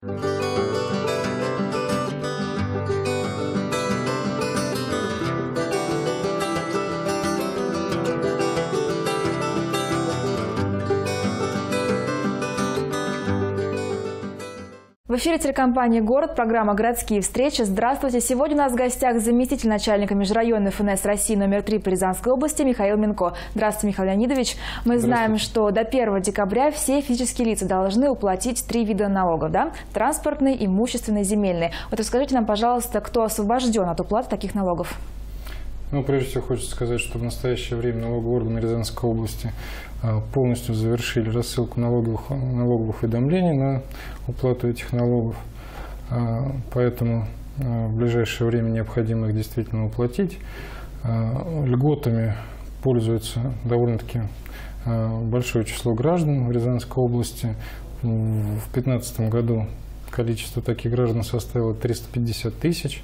В эфире телекомпании «Город», программа «Городские встречи». Здравствуйте! Сегодня у нас в гостях заместитель начальника межрайонной ФНС России номер 3 по Рязанской области Михаил Минко. Здравствуйте, Михаил Леонидович. Мы знаем, что до 1 декабря все физические лица должны уплатить 3 вида налогов, да? Транспортный, имущественный, земельный. Вот расскажите нам, пожалуйста, кто освобожден от уплаты таких налогов? Ну, прежде всего, хочется сказать, что в настоящее время налоговые органы Рязанской области полностью завершили рассылку налоговых уведомлений на уплату этих налогов. Поэтому в ближайшее время необходимо их действительно уплатить. Льготами пользуется довольно-таки большое число граждан в Рязанской области. В 2015 году количество таких граждан составило 350 тысяч.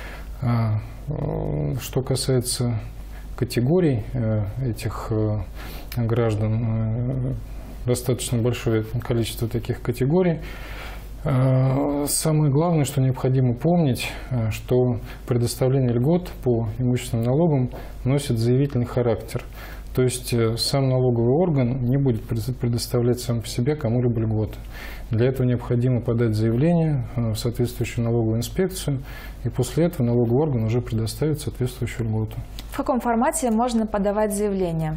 Что касается категорий этих граждан, достаточно большое количество таких категорий. Самое главное, что необходимо помнить, что предоставление льгот по имущественным налогам носит заявительный характер. То есть сам налоговый орган не будет предоставлять сам по себе кому-либо льготы. Для этого необходимо подать заявление в соответствующую налоговую инспекцию, и после этого налоговый орган уже предоставит соответствующую льготу. В каком формате можно подавать заявление?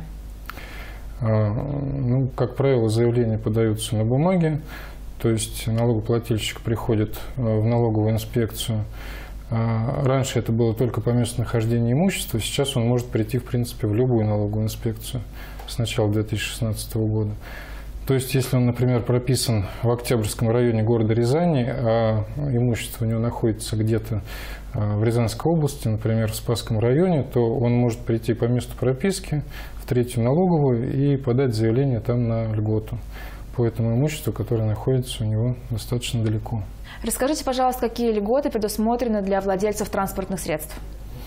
Ну, как правило, заявления подаются на бумаге, то есть налогоплательщик приходит в налоговую инспекцию. Раньше это было только по месту нахождения имущества, сейчас он может прийти, в принципе, в любую налоговую инспекцию с начала 2016 года. То есть, если он, например, прописан в Октябрьском районе города Рязани, а имущество у него находится где-то в Рязанской области, например, в Спасском районе, то он может прийти по месту прописки в 3-ю налоговую и подать заявление там на льготу по этому имуществу, которое находится у него достаточно далеко. Расскажите, пожалуйста, какие льготы предусмотрены для владельцев транспортных средств?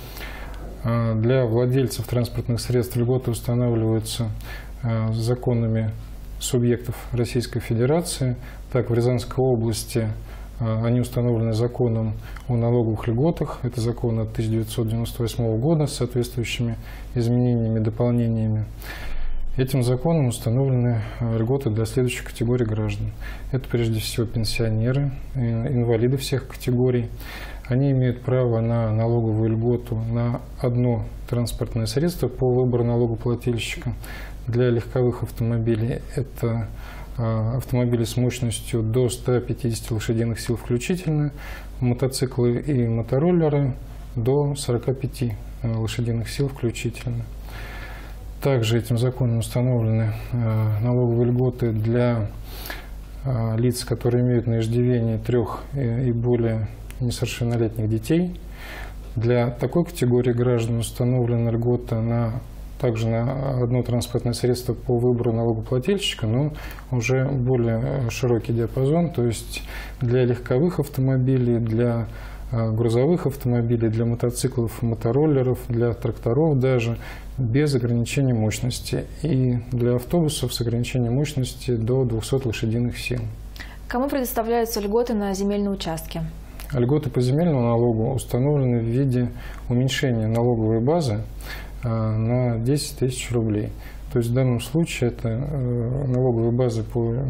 Для владельцев транспортных средств льготы устанавливаются законами субъектов Российской Федерации. Так, в Рязанской области они установлены законом о налоговых льготах. Это закон от 1998 года с соответствующими изменениями и дополнениями. Этим законом установлены льготы для следующих категорий граждан. Это прежде всего пенсионеры, инвалиды всех категорий. Они имеют право на налоговую льготу на одно транспортное средство по выбору налогоплательщика. Для легковых автомобилей это автомобили с мощностью до 150 лошадиных сил включительно, мотоциклы и мотороллеры до 45 лошадиных сил включительно. Также этим законом установлены налоговые льготы для лиц, которые имеют на иждивении 3 и более несовершеннолетних детей. Для такой категории граждан установлена льгота также на одно транспортное средство по выбору налогоплательщика, но уже более широкий диапазон, то есть для легковых автомобилей, для грузовых автомобилей, для мотоциклов, мотороллеров, для тракторов даже, без ограничения мощности, и для автобусов с ограничением мощности до 200 лошадиных сил. Кому предоставляются льготы на земельные участки? Льготы по земельному налогу установлены в виде уменьшения налоговой базы на 10 тысяч рублей. То есть в данном случае это налоговой базой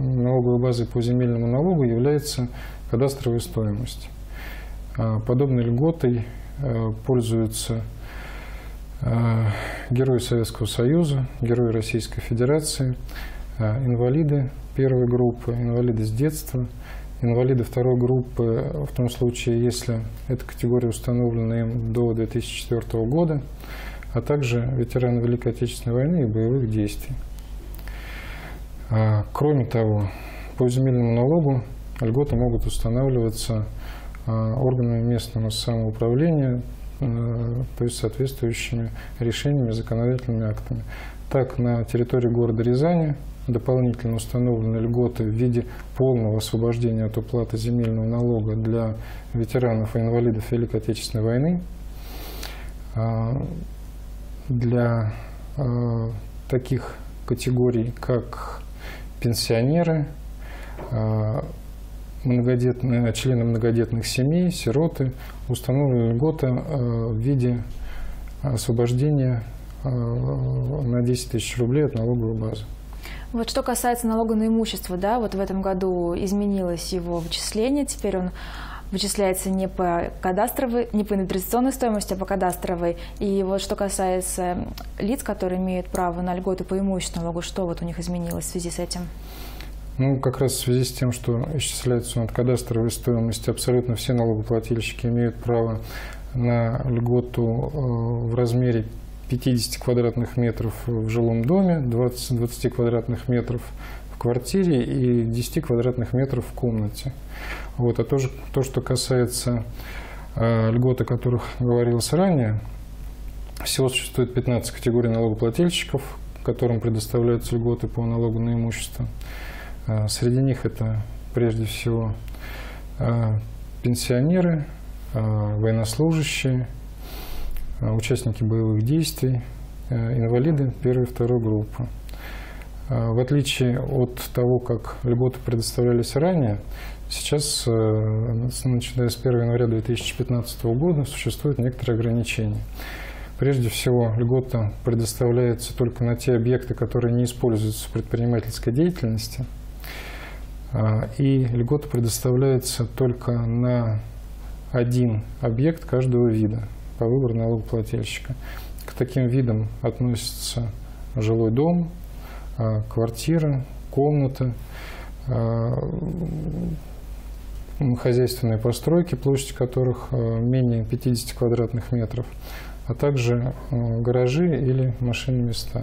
по земельному налогу является кадастровая стоимость. Подобной льготой пользуются герои Советского Союза, герои Российской Федерации, инвалиды первой группы, инвалиды с детства, инвалиды второй группы в том случае, если эта категория установлена им до 2004 года, а также ветераны Великой Отечественной войны и боевых действий. Кроме того, по земельному налогу льготы могут устанавливаться органами местного самоуправления, то есть соответствующими решениями, законодательными актами. Так, на территории города Рязани дополнительно установлены льготы в виде полного освобождения от уплаты земельного налога для ветеранов и инвалидов Великой Отечественной войны. Для таких категорий, как пенсионеры, члены многодетных семей, сироты, установлена льгота в виде освобождения на 10 тысяч рублей от налоговой базы. Вот что касается налога на имущество, да, вот в этом году изменилось его вычисление, теперь он вычисляется не по кадастровой, не по инвестиционной стоимости, а по кадастровой. И вот что касается лиц, которые имеют право на льготу по имущественному налогу, что вот у них изменилось в связи с этим? Ну, как раз в связи с тем, что исчисляется он от кадастровой стоимости, абсолютно все налогоплательщики имеют право на льготу в размере 50 квадратных метров в жилом доме, 20 квадратных метров в квартире и 10 квадратных метров в комнате. Вот. А то, что касается льгот, о которых говорилось ранее, всего существует 15 категорий налогоплательщиков, которым предоставляются льготы по налогу на имущество. Среди них это прежде всего пенсионеры, военнослужащие, участники боевых действий, инвалиды первой и второй группы. В отличие от того, как льготы предоставлялись ранее, сейчас, начиная с 1 января 2015 года, существуют некоторые ограничения. Прежде всего, льгота предоставляется только на те объекты, которые не используются в предпринимательской деятельности. И льгота предоставляется только на один объект каждого вида по выбору налогоплательщика. К таким видам относятся жилой дом, квартира, комната, хозяйственные постройки, площадь которых менее 50 квадратных метров, а также гаражи или машинные места.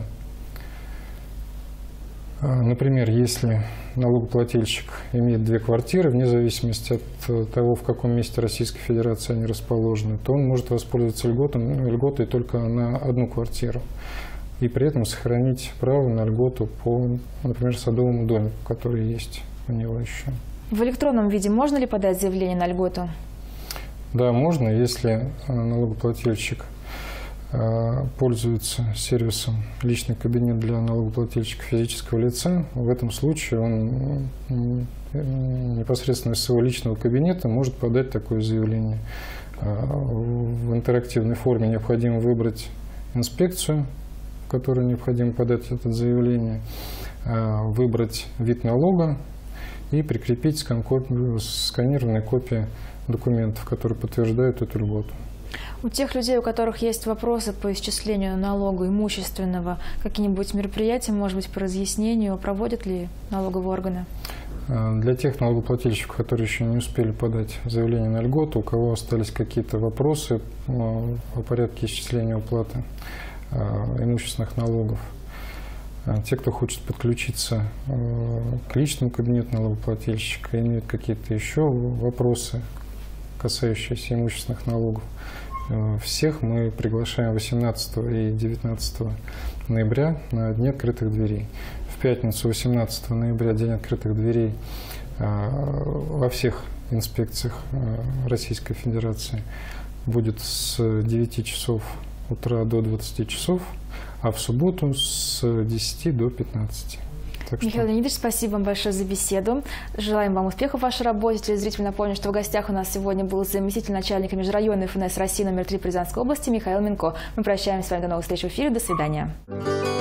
Например, если налогоплательщик имеет 2 квартиры, вне зависимости от того, в каком месте Российской Федерации они расположены, то он может воспользоваться льготой только на 1 квартиру и при этом сохранить право на льготу по, например, садовому доме, который есть у него еще. В электронном виде можно ли подать заявление на льготу? Да, можно, если налогоплательщик пользуется сервисом «Личный кабинет для налогоплательщика физического лица». В этом случае он непосредственно из своего личного кабинета может подать такое заявление. В интерактивной форме необходимо выбрать инспекцию, в которой необходимо подать это заявление, выбрать вид налога и прикрепить сканированные копии документов, которые подтверждают эту льготу. У тех людей, у которых есть вопросы по исчислению налога имущественного, какие-нибудь мероприятия, может быть, по разъяснению, проводят ли налоговые органы? Для тех налогоплательщиков, которые еще не успели подать заявление на льготу, у кого остались какие-то вопросы о порядке исчисления уплаты имущественных налогов, те, кто хочет подключиться к личному кабинету налогоплательщика, имеют какие-то еще вопросы, касающиеся имущественных налогов, всех мы приглашаем 18 и 19 ноября на Дни открытых дверей. В пятницу 18 ноября День открытых дверей во всех инспекциях Российской Федерации будет с 9 часов утра до 20 часов, а в субботу с 10 до 15. Михаил Леонидович, спасибо вам большое за беседу. Желаем вам успехов в вашей работе. Телезрители, напомню, что в гостях у нас сегодня был заместитель начальника межрайонной ФНС России номер 3 по Рязанской области Михаил Минко. Мы прощаемся с вами до новых встреч в эфире. До свидания.